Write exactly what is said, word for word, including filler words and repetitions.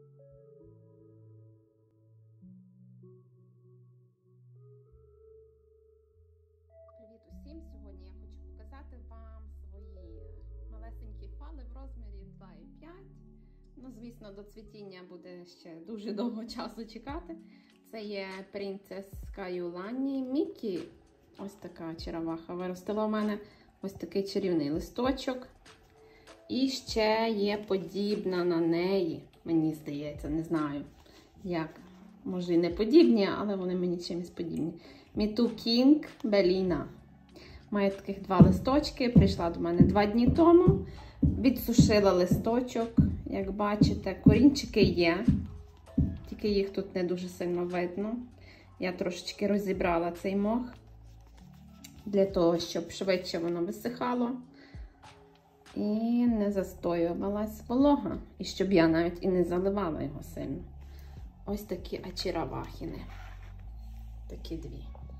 Привіт усім! Сьогодні я хочу показати вам свої малесенькі фали в розмірі два і п'ять. Ну, звісно, до цвітіння буде ще дуже довго часу чекати. Це є Princess Kaiulani Mickey. Ось така череваха виростила у мене. Ось такий чарівний листочок. І ще є подібна на неї, мені здається, не знаю як. Може і не подібні, але вони мені чимось подібні. Міту King Bellina. Має таких два листочки. Прийшла до мене два дні тому. Відсушила листочок, як бачите. Корінчики є, тільки їх тут не дуже сильно видно. Я трошечки розібрала цей мох, для того, щоб швидше воно висихало. І не застоювалась волога. І щоб я навіть і не заливала його сильно. Ось такі ачіравахіни. Такі дві.